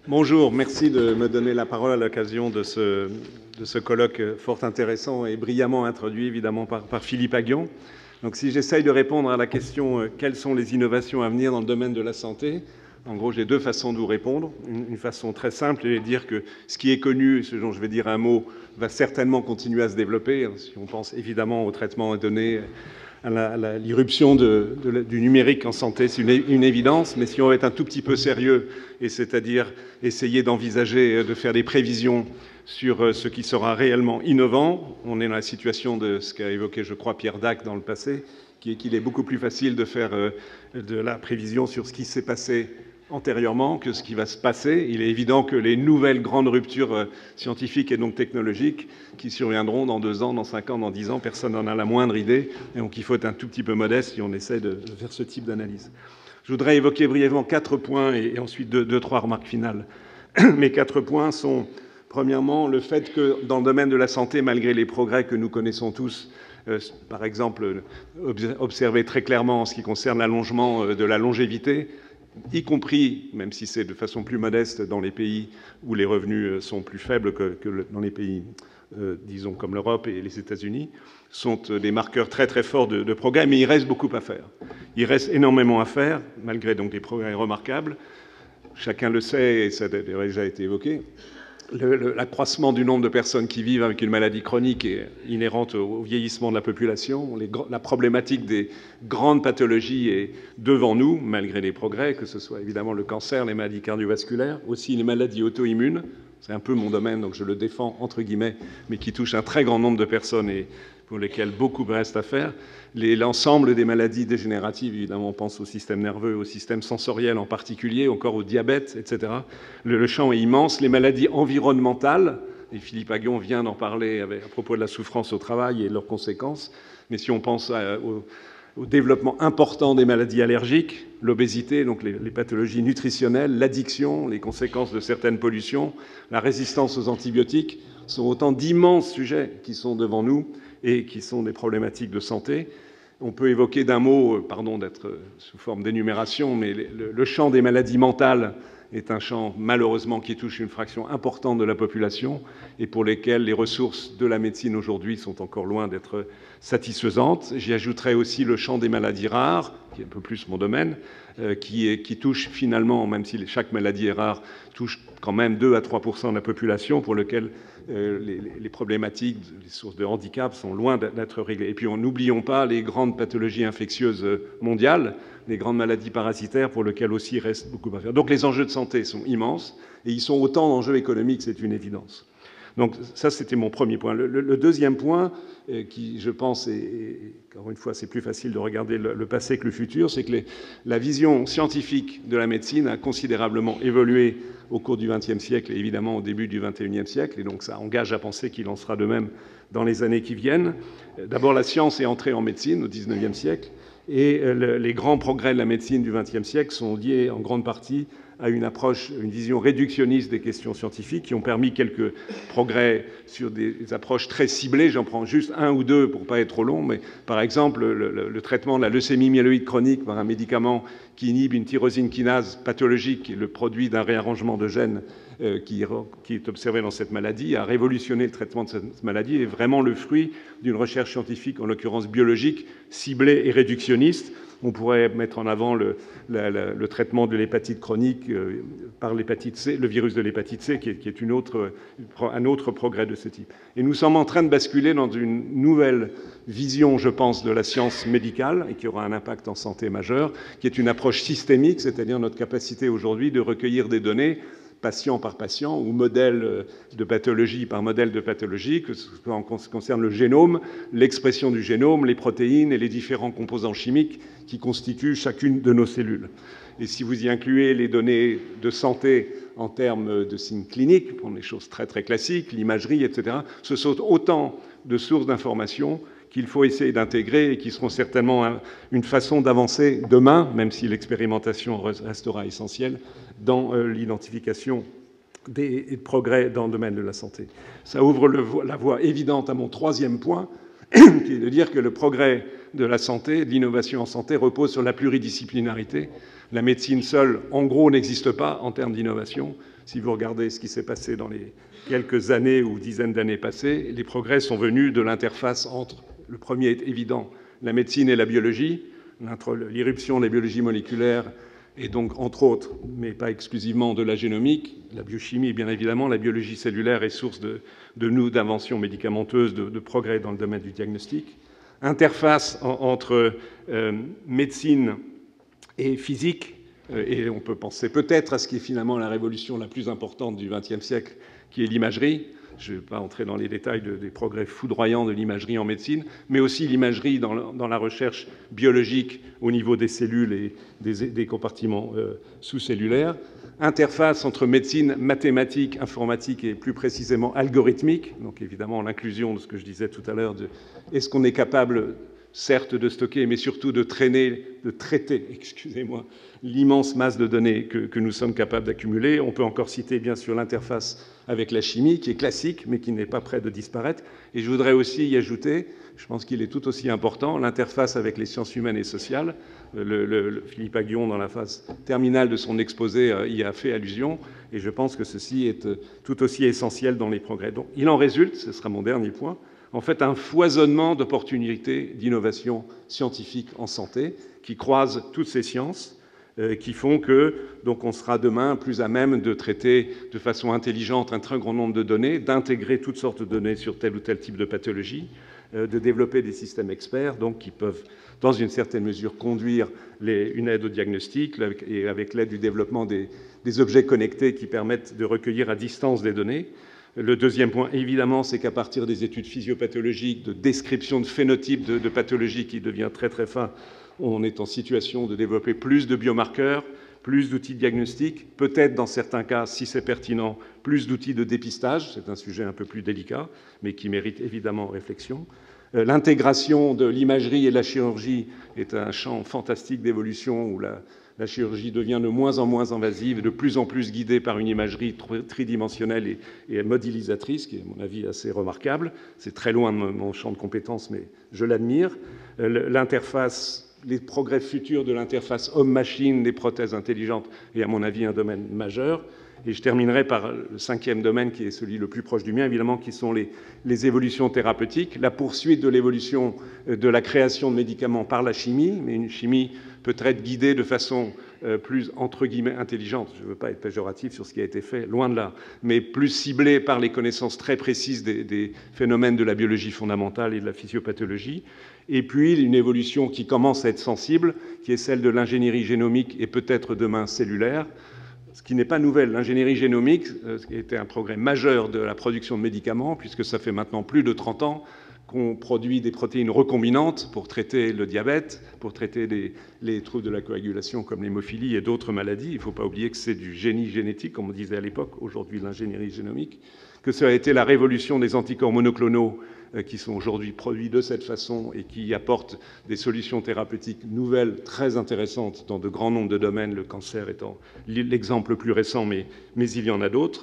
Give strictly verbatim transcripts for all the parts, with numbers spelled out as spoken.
Bonjour, merci de me donner la parole à l'occasion de ce, de ce colloque fort intéressant et brillamment introduit évidemment par, par Philippe Aghion. Donc si j'essaye de répondre à la question euh, quelles sont les innovations à venir dans le domaine de la santé, en gros j'ai deux façons de vous répondre. Une, une façon très simple est de dire que ce qui est connu, ce dont je vais dire un mot, va certainement continuer à se développer. Si on pense évidemment au traitement des données, à l'irruption du numérique en santé, c'est une, une évidence, mais si on veut être un tout petit peu sérieux, et c'est-à-dire essayer d'envisager de faire des prévisions sur ce qui sera réellement innovant, on est dans la situation de ce qu'a évoqué, je crois, Pierre Dac dans le passé, qui est qu'il est beaucoup plus facile de faire de la prévision sur ce qui s'est passé antérieurement que ce qui va se passer. Il est évident que les nouvelles grandes ruptures scientifiques et donc technologiques qui surviendront dans deux ans, dans cinq ans, dans dix ans, personne n'en a la moindre idée. Et donc il faut être un tout petit peu modeste si on essaie de faire ce type d'analyse. Je voudrais évoquer brièvement quatre points et ensuite deux, deux, trois remarques finales. Mes quatre points sont, premièrement, le fait que dans le domaine de la santé, malgré les progrès que nous connaissons tous, Euh, par exemple, observer très clairement en ce qui concerne l'allongement de la longévité, y compris, même si c'est de façon plus modeste, dans les pays où les revenus sont plus faibles que, que dans les pays, euh, disons, comme l'Europe et les États-Unis, sont des marqueurs très très forts de, de progrès, mais il reste beaucoup à faire. Il reste énormément à faire, malgré donc des progrès remarquables. Chacun le sait, et ça a déjà été évoqué, l'accroissement du nombre de personnes qui vivent avec une maladie chronique est inhérente au vieillissement de la population. Les, la problématique des grandes pathologies est devant nous, malgré les progrès, que ce soit évidemment le cancer, les maladies cardiovasculaires, aussi les maladies auto-immunes. C'est un peu mon domaine, donc je le défends entre guillemets, mais qui touche un très grand nombre de personnes et pour lesquelles beaucoup reste à faire. L'ensemble des maladies dégénératives, évidemment, on pense au système nerveux, au système sensoriel en particulier, encore au diabète, et cetera. Le, le champ est immense. Les maladies environnementales, et Philippe Aghion vient d'en parler avec, à propos de la souffrance au travail et leurs conséquences, mais si on pense à, au, au développement important des maladies allergiques, l'obésité, donc les, les pathologies nutritionnelles, l'addiction, les conséquences de certaines pollutions, la résistance aux antibiotiques, sont autant d'immenses sujets qui sont devant nous et qui sont des problématiques de santé. On peut évoquer d'un mot, pardon d'être sous forme d'énumération, mais le, le champ des maladies mentales est un champ malheureusement qui touche une fraction importante de la population et pour lesquels les ressources de la médecine aujourd'hui sont encore loin d'être satisfaisantes. J'y ajouterai aussi le champ des maladies rares, qui est un peu plus mon domaine, euh, qui, est, qui touche finalement, même si chaque maladie est rare, touche quand même deux à trois pour cent de la population, pour lequel euh, les, les problématiques, les sources de handicap sont loin d'être réglées. Et puis n'oublions pas les grandes pathologies infectieuses mondiales, les grandes maladies parasitaires pour lesquelles aussi il reste beaucoup à faire. Donc les enjeux de santé sont immenses et ils sont autant d'enjeux économiques, c'est une évidence. Donc ça, c'était mon premier point. Le, le, le deuxième point, euh, qui je pense, est, est, encore une fois, c'est plus facile de regarder le, le passé que le futur, c'est que les, la vision scientifique de la médecine a considérablement évolué au cours du vingtième siècle et évidemment au début du vingt et unième siècle, et donc ça engage à penser qu'il en sera de même dans les années qui viennent. D'abord, la science est entrée en médecine au dix-neuvième siècle, et le, les grands progrès de la médecine du vingtième siècle sont liés en grande partie à une approche, une vision réductionniste des questions scientifiques qui ont permis quelques progrès sur des approches très ciblées. J'en prends juste un ou deux pour pas être trop long, mais par exemple le, le, le traitement de la leucémie myéloïde chronique par un médicament qui inhibe une tyrosine kinase pathologique, qui est le produit d'un réarrangement de gènes euh, qui, qui est observé dans cette maladie, a révolutionné le traitement de cette maladie et est vraiment le fruit d'une recherche scientifique, en l'occurrence biologique, ciblée et réductionniste. On pourrait mettre en avant le, la, la, le traitement de l'hépatite chronique euh, par l'hépatite C, le virus de l'hépatite C, qui est, qui est une autre, un autre progrès de ce type. Et nous sommes en train de basculer dans une nouvelle vision, je pense, de la science médicale, et qui aura un impact en santé majeur, qui est une approche systémique, c'est-à-dire notre capacité aujourd'hui de recueillir des données patient par patient ou modèle de pathologie par modèle de pathologie, que ce soit en ce qui concerne le génome, l'expression du génome, les protéines et les différents composants chimiques qui constituent chacune de nos cellules. Et si vous y incluez les données de santé en termes de signes cliniques, pour des choses très très classiques, l'imagerie, et cetera, ce sont autant de sources d'informations qu'il faut essayer d'intégrer et qui seront certainement une façon d'avancer demain, même si l'expérimentation restera essentielle, dans l'identification des progrès dans le domaine de la santé. Ça ouvre le, la voie évidente à mon troisième point, qui est de dire que le progrès de la santé, de l'innovation en santé, repose sur la pluridisciplinarité. La médecine seule, en gros, n'existe pas en termes d'innovation. si vous regardez ce qui s'est passé dans les quelques années ou dizaines d'années passées, les progrès sont venus de l'interface entre, le premier est évident, la médecine et la biologie, l'irruption de la biologie moléculaire et donc, entre autres, mais pas exclusivement, de la génomique, la biochimie, bien évidemment, la biologie cellulaire est source de, de nous, d'inventions médicamenteuses, de, de progrès dans le domaine du diagnostic. Interface en, entre euh, médecine et physique, euh, et on peut penser peut-être à ce qui est finalement la révolution la plus importante du vingtième siècle, qui est l'imagerie. Je ne vais pas entrer dans les détails de, des progrès foudroyants de l'imagerie en médecine, mais aussi l'imagerie dans, dans la recherche biologique au niveau des cellules et des, des compartiments euh, sous-cellulaires. Interface entre médecine mathématique, informatique et plus précisément algorithmique. Donc évidemment l'inclusion de ce que je disais tout à l'heure, de est-ce qu'on est capable, certes, de stocker, mais surtout de traîner, de traiter, excusez-moi, l'immense masse de données que, que nous sommes capables d'accumuler. On peut encore citer bien sûr l'interface avec la chimie, qui est classique, mais qui n'est pas près de disparaître. Et je voudrais aussi y ajouter, je pense qu'il est tout aussi important, l'interface avec les sciences humaines et sociales. Le, le, le Philippe Aghion, dans la phase terminale de son exposé, y a fait allusion, et je pense que ceci est tout aussi essentiel dans les progrès. Donc, il en résulte, ce sera mon dernier point, en fait un foisonnement d'opportunités d'innovation scientifique en santé qui croisent toutes ces sciences, euh, qui font que donc on sera demain plus à même de traiter de façon intelligente un très grand nombre de données, d'intégrer toutes sortes de données sur tel ou tel type de pathologie, euh, de développer des systèmes experts donc qui peuvent dans une certaine mesure conduire les, une aide au diagnostic et avec l'aide du développement des, des objets connectés qui permettent de recueillir à distance des données. Le deuxième point, évidemment, c'est qu'à partir des études physiopathologiques, de description de phénotypes de, de pathologie qui devient très très fin, on est en situation de développer plus de biomarqueurs, plus d'outils diagnostiques, peut-être dans certains cas, si c'est pertinent, plus d'outils de dépistage. C'est un sujet un peu plus délicat, mais qui mérite évidemment réflexion. Euh, l'intégration de l'imagerie et de la chirurgie est un champ fantastique d'évolution où la, la chirurgie devient de moins en moins invasive et de plus en plus guidée par une imagerie tridimensionnelle et, et modélisatrice, qui est, à mon avis, assez remarquable. C'est très loin de mon champ de compétences, mais je l'admire. Euh, l'interface... Les progrès futurs de l'interface homme-machine, des prothèses intelligentes, est à mon avis un domaine majeur. Et je terminerai par le cinquième domaine, qui est celui le plus proche du mien, évidemment, qui sont les, les évolutions thérapeutiques, la poursuite de l'évolution de la création de médicaments par la chimie, mais une chimie peut être guidée de façon euh, plus, entre guillemets, intelligente. Je ne veux pas être péjoratif sur ce qui a été fait, loin de là, mais plus ciblée par les connaissances très précises des, des phénomènes de la biologie fondamentale et de la physiopathologie. Et puis une évolution qui commence à être sensible, qui est celle de l'ingénierie génomique et peut-être demain cellulaire, ce qui n'est pas nouvelle. L'ingénierie génomique, euh, qui a été un progrès majeur de la production de médicaments, puisque ça fait maintenant plus de trente ans qu'on produit des protéines recombinantes pour traiter le diabète, pour traiter les, les troubles de la coagulation comme l'hémophilie et d'autres maladies. Il ne faut pas oublier que c'est du génie génétique, comme on disait à l'époque, aujourd'hui l'ingénierie génomique, que ça a été la révolution des anticorps monoclonaux qui sont aujourd'hui produits de cette façon et qui apportent des solutions thérapeutiques nouvelles, très intéressantes dans de grands nombres de domaines, le cancer étant l'exemple le plus récent, mais, mais il y en a d'autres.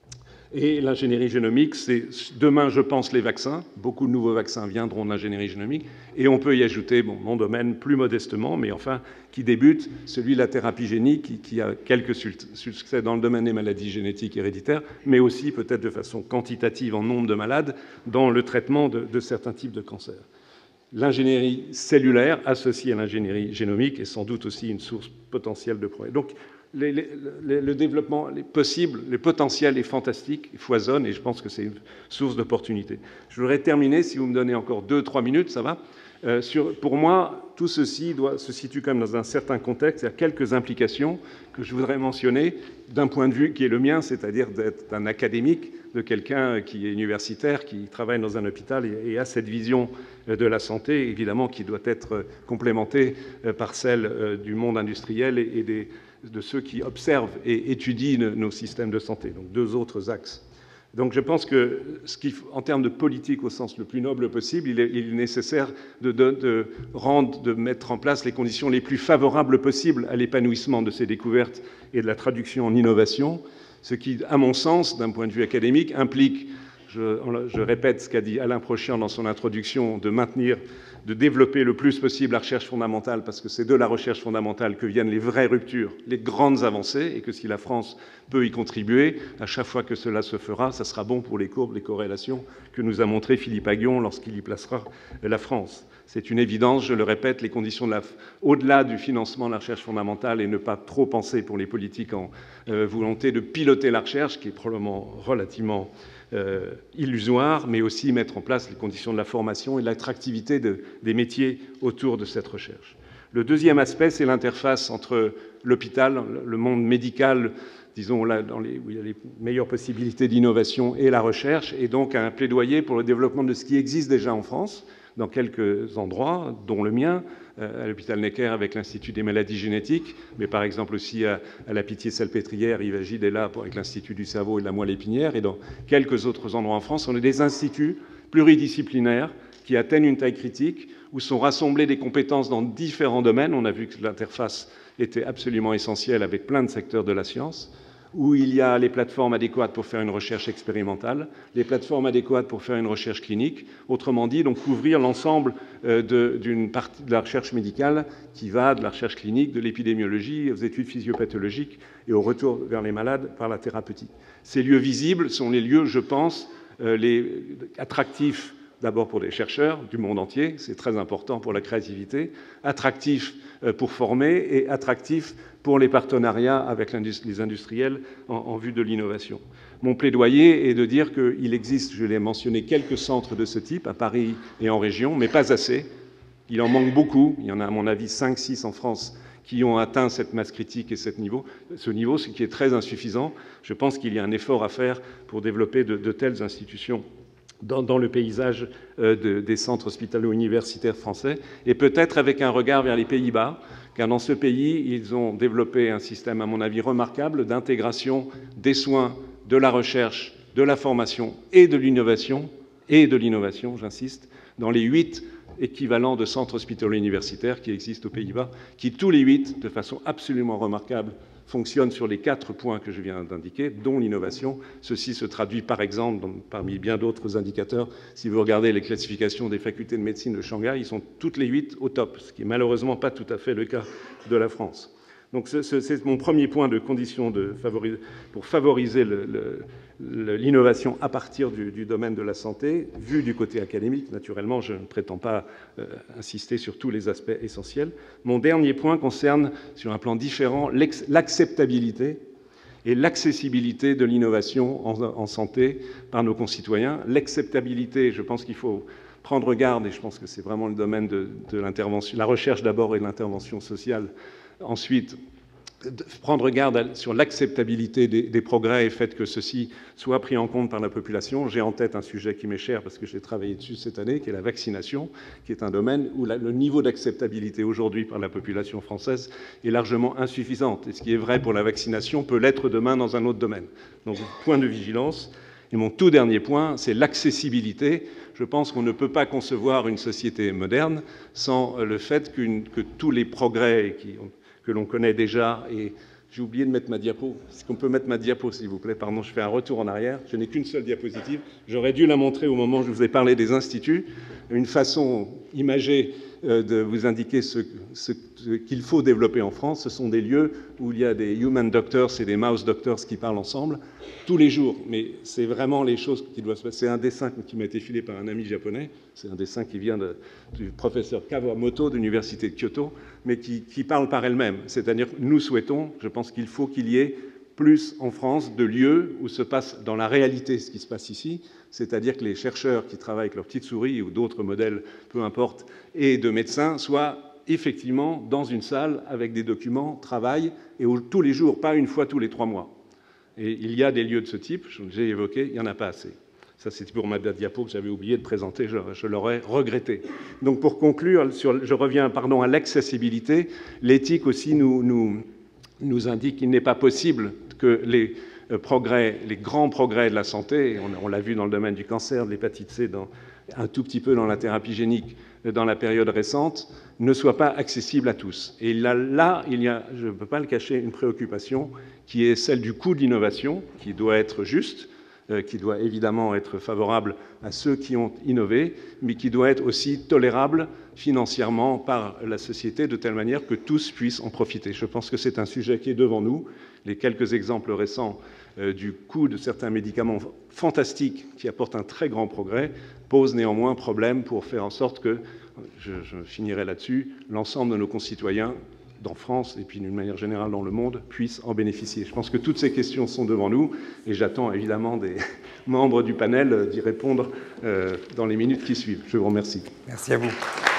Et l'ingénierie génomique, c'est demain, je pense, les vaccins. Beaucoup de nouveaux vaccins viendront de l'ingénierie génomique. Et on peut y ajouter, bon, mon domaine plus modestement, mais enfin, qui débute, celui de la thérapie génique, qui, qui a quelques succès dans le domaine des maladies génétiques héréditaires, mais aussi peut-être de façon quantitative en nombre de malades dans le traitement de, de certains types de cancers. L'ingénierie cellulaire associée à l'ingénierie génomique est sans doute aussi une source potentielle de progrès. Donc, Les, les, les, le développement les possibles, les potentiels est fantastique, il foisonne, et je pense que c'est une source d'opportunité. Je voudrais terminer, si vous me donnez encore deux, trois minutes, ça va euh, sur, pour moi, tout ceci doit, se situe quand même dans un certain contexte. Il y a quelques implications que je voudrais mentionner d'un point de vue qui est le mien, c'est-à-dire d'être un académique, de quelqu'un qui est universitaire, qui travaille dans un hôpital et, et a cette vision de la santé, évidemment, qui doit être complémentée par celle du monde industriel et, et des de ceux qui observent et étudient nos systèmes de santé. Donc deux autres axes. Donc je pense que, ce qui, en termes de politique au sens le plus noble possible, il est, il est nécessaire de, de, de rendre, de mettre en place les conditions les plus favorables possibles à l'épanouissement de ces découvertes et de la traduction en innovation, ce qui, à mon sens, d'un point de vue académique, implique, je, je répète ce qu'a dit Alain Prochian dans son introduction, de maintenir de développer le plus possible la recherche fondamentale, parce que c'est de la recherche fondamentale que viennent les vraies ruptures, les grandes avancées, et que si la France peut y contribuer, à chaque fois que cela se fera, ça sera bon pour les courbes, les corrélations que nous a montré Philippe Aghion lorsqu'il y placera la France. C'est une évidence, je le répète, les conditions de la... au-delà du financement de la recherche fondamentale, et ne pas trop penser pour les politiques en euh, volonté de piloter la recherche, qui est probablement relativement euh, illusoire, mais aussi mettre en place les conditions de la formation et de l'attractivité de, des métiers autour de cette recherche. Le deuxième aspect, c'est l'interface entre l'hôpital, le monde médical, disons là dans les, où il y a les meilleures possibilités d'innovation, et la recherche, et donc un plaidoyer pour le développement de ce qui existe déjà en France, dans quelques endroits, dont le mien, à l'hôpital Necker avec l'Institut des maladies génétiques, mais par exemple aussi à, à la Pitié-Salpêtrière, Yves Agide est là avec l'Institut du cerveau et de la moelle épinière, et dans quelques autres endroits en France, on a des instituts pluridisciplinaires qui atteignent une taille critique, où sont rassemblées des compétences dans différents domaines. On a vu que l'interface était absolument essentielle avec plein de secteurs de la science, où il y a les plateformes adéquates pour faire une recherche expérimentale, les plateformes adéquates pour faire une recherche clinique, autrement dit, donc couvrir l'ensemble euh, d'une partie de la recherche médicale qui va de la recherche clinique, de l'épidémiologie, aux études physiopathologiques et au retour vers les malades par la thérapeutique. Ces lieux visibles sont les lieux, je pense, euh, les attractifs d'abord pour les chercheurs du monde entier, c'est très important pour la créativité, attractifs pour former et attractifs pour les partenariats avec les industriels en, en vue de l'innovation. Mon plaidoyer est de dire qu'il existe, je l'ai mentionné, quelques centres de ce type à Paris et en région, mais pas assez. Il en manque beaucoup. Il y en a, à mon avis, cinq six en France qui ont atteint cette masse critique et cette niveau, ce niveau, ce qui est très insuffisant. Je pense qu'il y a un effort à faire pour développer de, de telles institutions Dans, dans le paysage euh, de, des centres hospitalo-universitaires français, et peut-être avec un regard vers les Pays-Bas, car dans ce pays, ils ont développé un système, à mon avis, remarquable d'intégration des soins, de la recherche, de la formation et de l'innovation, et de l'innovation, j'insiste, dans les huit équivalents de centres hospitalo-universitaires qui existent aux Pays-Bas, qui tous les huit, de façon absolument remarquable, fonctionne sur les quatre points que je viens d'indiquer, dont l'innovation. Ceci se traduit, par exemple, dans, parmi bien d'autres indicateurs, si vous regardez les classifications des facultés de médecine de Shanghai, ils sont toutes les huit au top, ce qui n'est malheureusement pas tout à fait le cas de la France. Donc c'est mon premier point de condition de favori, pour favoriser l'innovation à partir du, du domaine de la santé, vu du côté académique. Naturellement, je ne prétends pas euh, insister sur tous les aspects essentiels. Mon dernier point concerne, sur un plan différent, l'acceptabilité et l'accessibilité de l'innovation en, en santé par nos concitoyens. L'acceptabilité, je pense qu'il faut prendre garde, et je pense que c'est vraiment le domaine de, de l'intervention, la recherche d'abord et de l'intervention sociale. Ensuite, prendre garde sur l'acceptabilité des, des progrès et le fait que ceci soit pris en compte par la population. J'ai en tête un sujet qui m'est cher parce que j'ai travaillé dessus cette année, qui est la vaccination, qui est un domaine où la, le niveau d'acceptabilité aujourd'hui par la population française est largement insuffisant. Et ce qui est vrai pour la vaccination peut l'être demain dans un autre domaine. Donc, point de vigilance. Et mon tout dernier point, c'est l'accessibilité. Je pense qu'on ne peut pas concevoir une société moderne sans le fait qu'une, que tous les progrès qui ont que l'on connaît déjà, et j'ai oublié de mettre ma diapo. Est-ce qu'on peut mettre ma diapo, s'il vous plaît? Pardon, je fais un retour en arrière. Je n'ai qu'une seule diapositive. J'aurais dû la montrer au moment où je vous ai parlé des instituts. Une façon imagée de vous indiquer ce, ce, ce qu'il faut développer en France. Ce sont des lieux où il y a des human doctors et des mouse doctors qui parlent ensemble tous les jours. Mais c'est vraiment les choses qui doivent se passer. C'est un dessin qui m'a été filé par un ami japonais. C'est un dessin qui vient de, du professeur Kawamoto de l'université de Kyoto, mais qui, qui parle par elle-même. C'est-à-dire que nous souhaitons, je pense qu'il faut qu'il y ait plus en France de lieux où se passe dans la réalité ce qui se passe ici, c'est-à-dire que les chercheurs qui travaillent avec leurs petites souris ou d'autres modèles, peu importe, et de médecins soient effectivement dans une salle avec des documents, travaillent, et où, tous les jours, pas une fois tous les trois mois. Et il y a des lieux de ce type, j'ai évoqué, il n'y en a pas assez. Ça, c'est pour ma diapo que j'avais oublié de présenter, je, je l'aurais regretté. Donc, pour conclure, sur, je reviens pardon, à l'accessibilité. L'éthique aussi nous, nous, nous indique qu'il n'est pas possible que les progrès, les grands progrès de la santé, on, on l'a vu dans le domaine du cancer, de l'hépatite C, dans, un tout petit peu dans la thérapie génique dans la période récente, ne soient pas accessibles à tous. Et là, là il y a, je ne peux pas le cacher, une préoccupation qui est celle du coût de l'innovation, qui doit être juste, euh, qui doit évidemment être favorable à ceux qui ont innové, mais qui doit être aussi tolérable financièrement par la société, de telle manière que tous puissent en profiter. Je pense que c'est un sujet qui est devant nous. Les quelques exemples récents euh, du coût de certains médicaments fantastiques qui apportent un très grand progrès posent néanmoins problème pour faire en sorte que, je, je finirai là-dessus, l'ensemble de nos concitoyens dans France et puis d'une manière générale dans le monde puissent en bénéficier. Je pense que toutes ces questions sont devant nous et j'attends évidemment des membres du panel d'y répondre euh, dans les minutes qui suivent. Je vous remercie. Merci à vous.